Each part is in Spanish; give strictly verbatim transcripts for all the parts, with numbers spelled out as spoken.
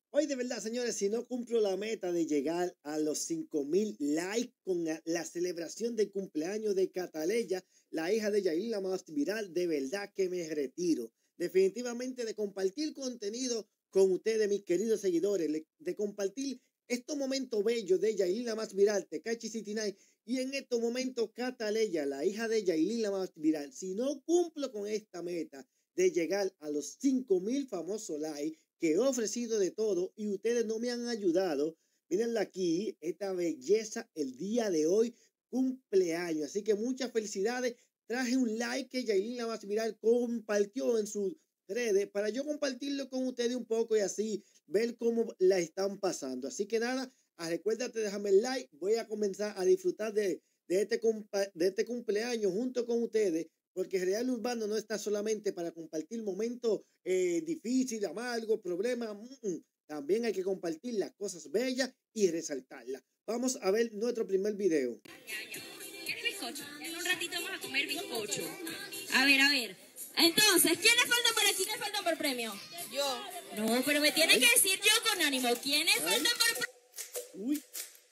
Hoy de verdad, señores, si no cumplo la meta de llegar a los cinco mil likes con la celebración del cumpleaños de Cataleya, la hija de Yailin, la más viral, de verdad que me retiro. Definitivamente de compartir contenido con ustedes, mis queridos seguidores, de compartir estos momentos bellos de Yailin, la más viral, Tekashi sesenta y nueve, y en estos momentos Cataleya, la hija de Yailin, la más viral. Si no cumplo con esta meta de llegar a los cinco mil famosos likes, que he ofrecido de todo y ustedes no me han ayudado, mírenla aquí, esta belleza el día de hoy, cumpleaños. Así que muchas felicidades. Traje un like que Yailin, la más viral, compartió en sus redes para yo compartirlo con ustedes un poco y así ver cómo la están pasando. Así que nada, recuérdate, déjame el like. Voy a comenzar a disfrutar de, de, este, de este cumpleaños junto con ustedes, porque Real Urbano no está solamente para compartir momentos eh, difíciles, amargos, problemas. Mm, mm. También hay que compartir las cosas bellas y resaltarlas. Vamos a ver nuestro primer video. ¿Quieres bizcocho? En un ratito vamos a comer bizcocho. A ver, a ver. Entonces, ¿quiénes faltan por aquí? ¿Quiénes faltan por premio? Yo. No, pero me tienen que decir yo con ánimo. ¿Quiénes Ay. faltan por premio? Uy.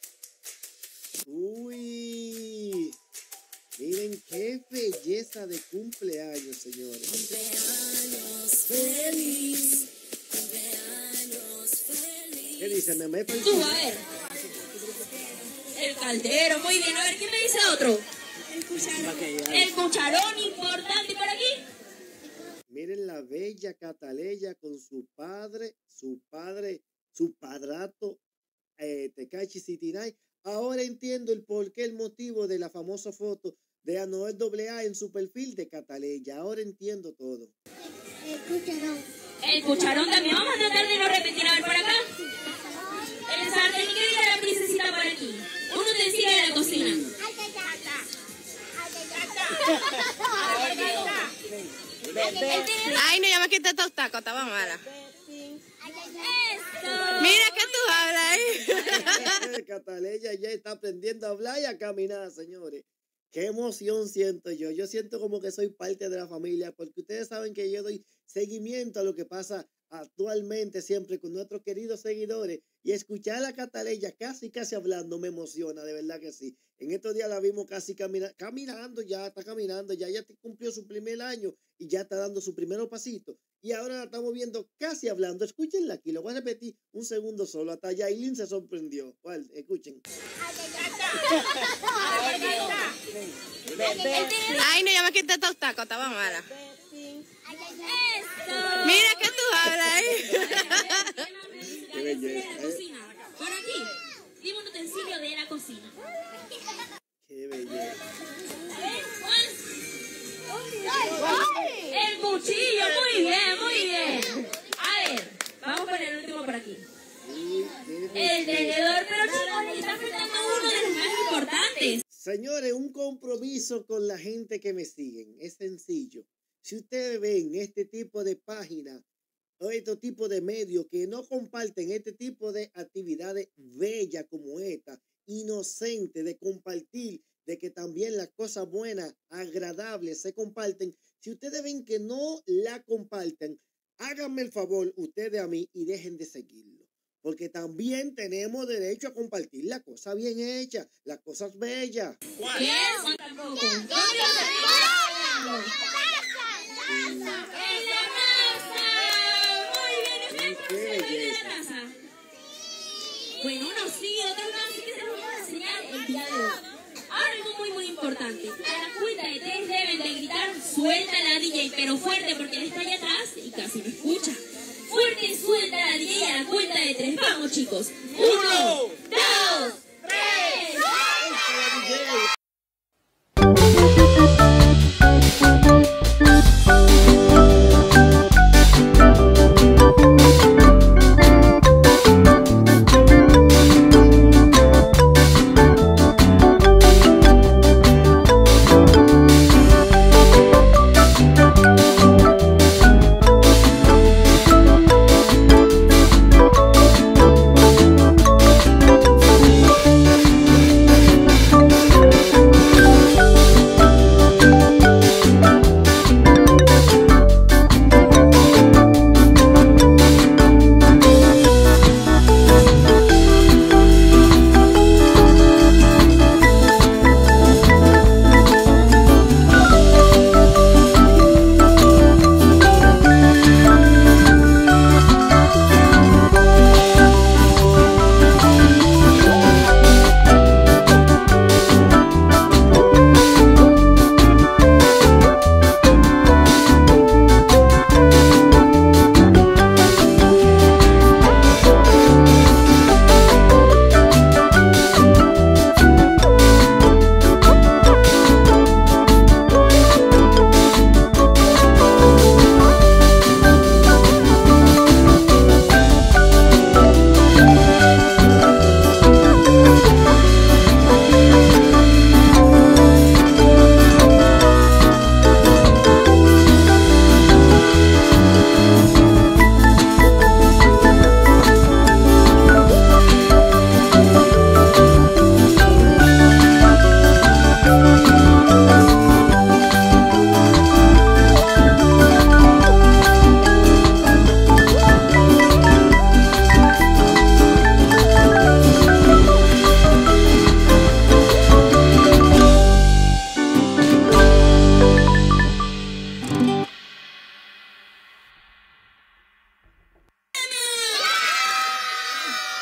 Uy. Miren qué belleza de cumpleaños, señores. Cumpleaños feliz, cumpleaños feliz. ¿Qué dice? ¿Me meto el Tú, a ver. El caldero, muy bien. A ver, ¿quién me dice otro? El cucharón. El cucharón, importante por aquí. Miren la bella Cataleya con su padre, su padre, su padrato, eh, Tekashi sesenta y nueve. Ahora entiendo el porqué, el motivo de la famosa foto de Anuel doble A en su perfil de Cataleya. Ahora entiendo todo. El cucharón. El cucharón también. Vamos a tratar de no repetir. A ver, por acá. El sartén. ¿Qué dice la princesita por aquí? Un utensilio de la cocina. Ay, no, ya me quité estos tacos, estaba mala. Esto. Mira que tú hablas ahí. Cataleya ya está aprendiendo a hablar y a caminar, señores. Qué emoción siento yo. Yo siento como que soy parte de la familia, porque ustedes saben que yo doy seguimiento a lo que pasa actualmente siempre con nuestros queridos seguidores, y escuchar a Cataleya casi casi hablando me emociona, de verdad que sí. En estos días la vimos casi camina, caminando, ya está caminando, ya ya cumplió su primer año y ya está dando su primer pasito, y ahora la estamos viendo casi hablando. Escúchenla aquí, lo voy a repetir un segundo solo, hasta Yailin se sorprendió. ¿Cuál? Escuchen. Ay, no, ya me quité estos tacos, estaba mala. Esto. Mira que tú hablas ahí. Qué belleza, La cocina. Por aquí. Dime un utensilio de la cocina. Qué belleza. El cuchillo. Muy bien, muy bien. A ver, vamos con el último por aquí. Sí, qué El belleza. tenedor, pero chicos, está faltando uno de los más importantes. Señores, un compromiso con la gente que me siguen. Es sencillo. Si ustedes ven este tipo de páginas o este tipo de medios que no comparten este tipo de actividades bellas como esta, inocente de compartir, de que también las cosas buenas, agradables se comparten, si ustedes ven que no la comparten, háganme el favor ustedes a mí y dejen de seguirlo. Porque también tenemos derecho a compartir las cosas bien hechas, las cosas bellas. ¿Quién? Tampoco. ¿Dónde En la taza. Muy bien. ¿Ustedes Qué conocen la belleza. taza? Bueno, unos sí, otros no. Así que se los voy a enseñar el día de hoy. Ahora algo muy, muy importante. A la cuenta de tres deben de gritar suelta la D J, pero fuerte porque él está allá atrás y casi no escucha. Fuerte y suelta la D J a la cuenta de tres. Vamos, chicos. Uno, dos, tres.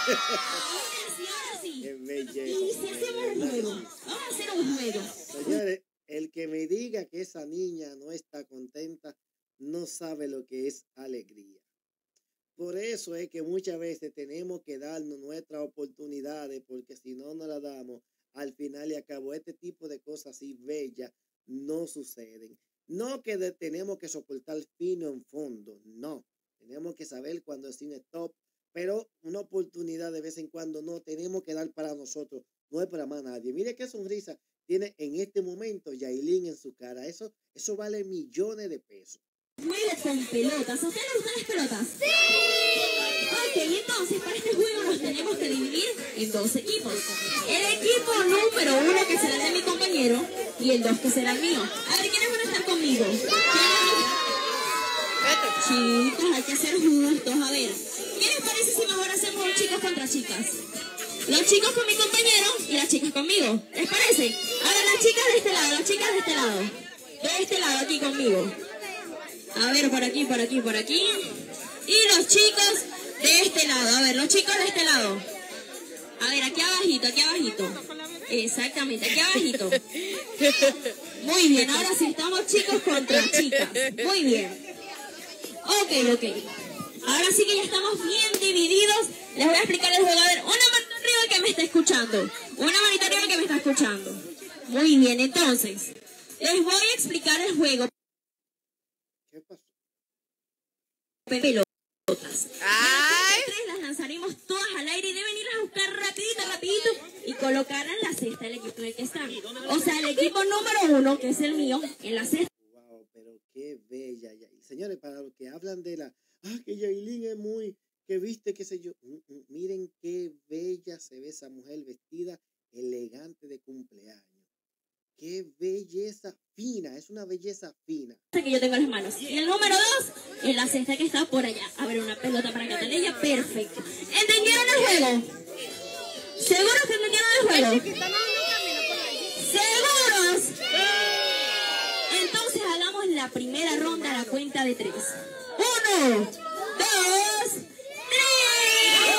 sí, ahora sí. Qué belleza. Y si hacemos un juego, vamos a hacer un juego. Señores, el que me diga que esa niña no está contenta, no sabe lo que es alegría. Por eso es que muchas veces tenemos que darnos nuestras oportunidades, porque si no nos las damos, al final y al cabo, este tipo de cosas así bellas no suceden. No que de- tenemos que soportar fino en fondo, no. Tenemos que saber cuándo es un stop, pero una oportunidad de vez en cuando no tenemos que dar para nosotros, no es para más nadie. Mire qué sonrisa tiene en este momento Yailin en su cara. Eso, eso vale millones de pesos. Juego con pelotas. ¿A ustedes les gustan las pelotas? ¡Sí! Ok, entonces para este juego nos tenemos que dividir en dos equipos. El equipo número uno, que será el de mi compañero, y el dos, que será el mío. A ver, ¿quiénes van a estar conmigo? Chicos, hay que ser justos. A ver, ¿qué les parece si mejor hacemos chicos contra chicas? Los chicos con mi compañero y las chicas conmigo. ¿Les parece? A ver, las chicas de este lado, las chicas de este lado. De este lado, aquí conmigo. A ver, por aquí, por aquí, por aquí. Y los chicos de este lado. A ver, los chicos de este lado. A ver, aquí abajito, aquí abajito. Exactamente, aquí abajito. Muy bien, ahora sí estamos chicos contra chicas. Muy bien. Ok, ok. Ahora sí que ya estamos bien divididos. Les voy a explicar el juego. A ver, una manita arriba que me está escuchando. Una manita arriba que me está escuchando. Muy bien, entonces, les voy a explicar el juego. ¿Qué pasó? Pelotas. Ay. Las tres las lanzaremos todas al aire y deben irlas a buscar rapidito, rapidito y colocarlas en la cesta del equipo en el que están. O sea, el equipo número uno, que es el mío, en la cesta. Wow, pero qué bella Yailin. Señores, para los que hablan de la, ah, que Yailin es muy, que viste, qué sé yo, mm, mm, miren qué bella se ve esa mujer vestida, elegante de cumpleaños. Qué belleza fina, es una belleza fina. Que yo tengo en las manos. Y el número dos es la cesta que está por allá. A ver, una pelota para Cataleya. Perfecto. ¿Entendieron el juego? ¿Seguros que entendieron el juego? ¿Seguros? Entonces hagamos la primera ronda a la cuenta de tres. Uno, dos, tres.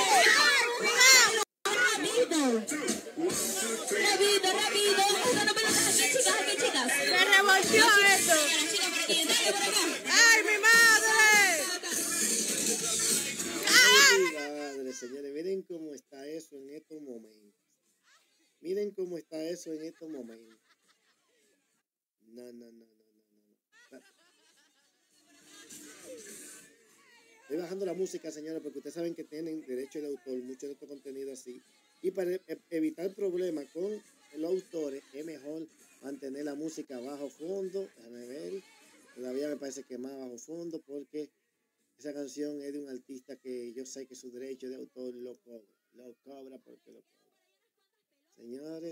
¡Rápido! Rápido, rápido. Vamos dando pelotas aquí, chicas, aquí, chicas. ¡Me revolvió esto! Las chicas por aquí, dale por acá. ¡Ay, mi madre! Ay, madre, señores, miren cómo está eso en estos momentos. Miren cómo está eso en estos momentos. No, no, no, no, no, no. Estoy bajando la música, señores, porque ustedes saben que tienen derecho de autor, mucho de estos contenidos así. Y para e- evitar problemas con los autores, es mejor mantener la música bajo fondo. Déjame ver. Todavía me parece que más bajo fondo, porque esa canción es de un artista que yo sé que su derecho de autor lo cobra. Lo cobra porque lo cobra. Señores,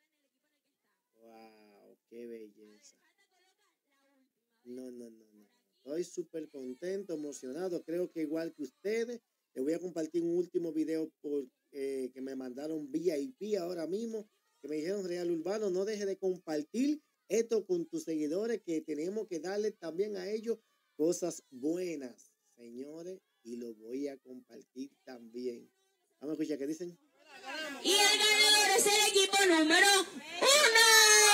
wow, qué belleza. No, no, no, no. Estoy súper contento, emocionado. Creo que igual que ustedes, les voy a compartir un último video por, eh, que me mandaron V I P ahora mismo, que me dijeron Real Urbano, no deje de compartir esto con tus seguidores, que tenemos que darle también a ellos cosas buenas, señores, y lo voy a compartir también. Vamos a escuchar qué dicen. Y el ganador es el equipo número uno.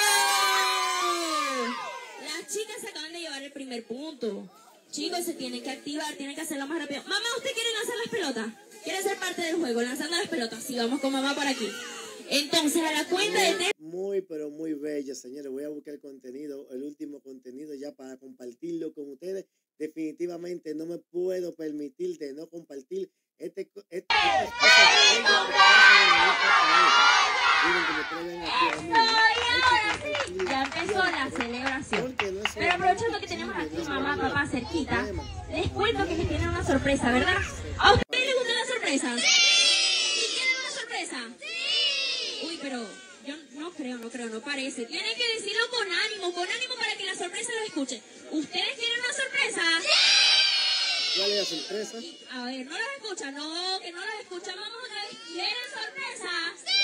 Las chicas se acaban de llevar el primer punto. Chicos, se tienen que activar, tienen que hacerlo más rápido. Mamá, ¿usted quiere lanzar las pelotas? ¿Quiere ser parte del juego lanzando las pelotas? Sí, vamos con mamá por aquí. Entonces, a la cuenta de tres. Muy, pero muy bello, señores. Voy a buscar el contenido, el último contenido ya para compartirlo con ustedes. Definitivamente no me puedo permitir de no compartir este, co- este, estas cosas bellas que pasan en nuestro país. Miren que me traigan aquí a mí, ¿no? Hay que compartir Ya empezó la siempre, celebración. porque no es Pero aprovechando que solamente tenemos chisme, aquí no es mamá, solamente papá cerquita, problemas. les cuento que les tienen una sorpresa, ¿verdad? ¿A ustedes les gustan las sorpresas? ¿Sí quieren una sorpresa? Uy, pero yo no creo, no creo, no parece. Tienen que decirlo con ánimo, con ánimo para que la sorpresa lo escuche. ¿Ustedes quieren una sorpresa? ¿Cuál es la sorpresa? A ver, no los escuchan, no, que no los escuchan. Vamos otra vez. ¿Quieren sorpresa?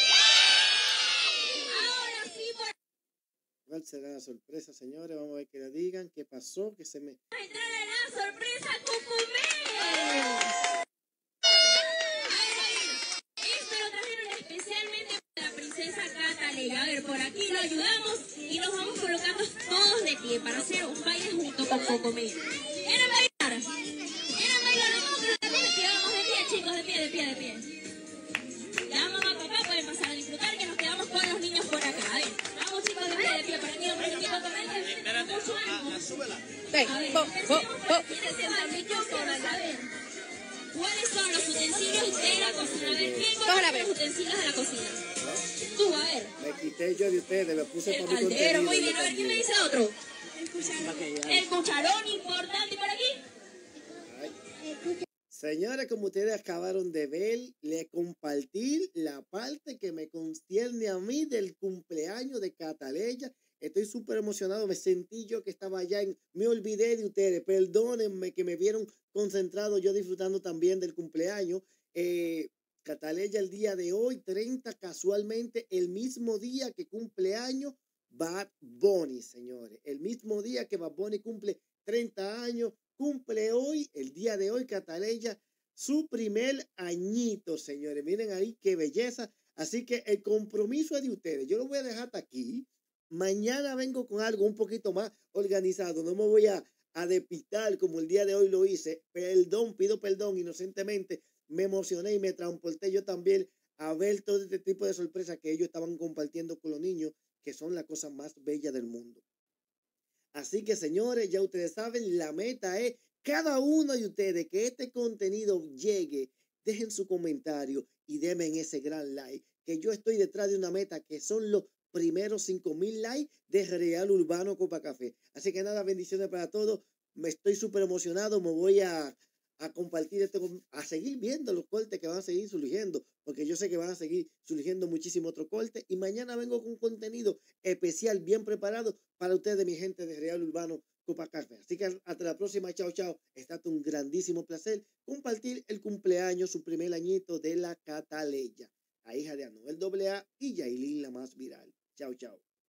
Ahora sí, por ¿Cuál será la sorpresa, señores? Vamos a ver que le digan qué pasó, que se me... entrar a la sorpresa Cucumé. A ver, a ver, por aquí lo ayudamos y nos vamos colocando todos de pie para hacer un baile junto con Cocomel. ¿Quieren bailar? ¿Quieren bailar? Vamos a colocarnos de pie, vamos de pie, chicos, de pie, de pie, de pie. Ya mamá, papá pueden pasar a disfrutar que nos quedamos con los niños por acá. A ver, vamos chicos, de pie, de pie, para aquí, hombre, de pie, Cocomel. Mucho ánimo. A ver, empecemos por aquí en ese baile, yo quiero saber cuáles son los utensilios de la cocina. A ver, ¿quién conoce los utensilios de la cocina? Tú, a ver. Me quité yo de ustedes, me puse El para mi caldero, contenido. muy yo bien. A ver, ¿quién me también. dice otro? El cucharón. El cucharón, importante por aquí. Ay. Escucha, Señores, como ustedes acabaron de ver, le compartí la parte que me concierne a mí del cumpleaños de Cataleya. Estoy súper emocionado, me sentí yo que estaba allá, en, me olvidé de ustedes, perdónenme que me vieron concentrado, yo disfrutando también del cumpleaños. Eh, Cataleya el día de hoy, treinta, casualmente el mismo día que cumpleaños Bad Bunny, señores. El mismo día que Bad Bunny cumple treinta años, cumple hoy, el día de hoy, Cataleya, su primer añito, señores. Miren ahí qué belleza. Así que el compromiso es de ustedes. Yo lo voy a dejar hasta aquí. Mañana vengo con algo un poquito más organizado. No me voy a, a depitar como el día de hoy lo hice. Perdón, pido perdón inocentemente. Me emocioné y me transporté yo también a ver todo este tipo de sorpresas que ellos estaban compartiendo con los niños, que son la cosa más bella del mundo. Así que, señores, ya ustedes saben, la meta es cada uno de ustedes que este contenido llegue, dejen su comentario y denme en ese gran like, que yo estoy detrás de una meta que son los primeros cinco mil likes de Real Urbano Copa Café. Así que nada, bendiciones para todos. Me estoy súper emocionado, me voy a, a compartir esto, con- a seguir viendo los cortes que van a seguir surgiendo, porque yo sé que van a seguir surgiendo muchísimos otros cortes. Y mañana vengo con contenido especial, bien preparado para ustedes, mi gente de Real Urbano Copa Café. Así que hasta la próxima, chao, chao. Está un grandísimo placer compartir el cumpleaños, su primer añito de la Cataleya, la hija de Anuel doble A y Yailin, la más viral. Chao, chao.